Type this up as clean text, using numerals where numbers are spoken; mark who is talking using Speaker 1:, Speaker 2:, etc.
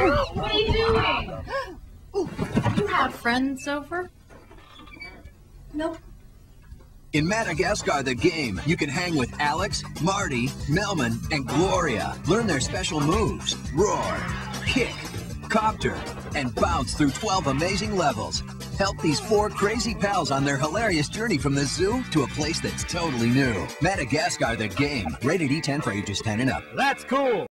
Speaker 1: What are you doing?
Speaker 2: Ooh, you have friends over? Nope.
Speaker 3: In Madagascar the Game, you can hang with Alex, Marty, Melman, and Gloria. Learn their special moves. Roar, kick, copter, and bounce through 12 amazing levels. Help these 4 crazy pals on their hilarious journey from the zoo to a place that's totally new. Madagascar the Game. Rated E10 for ages 10 and up.
Speaker 4: That's cool.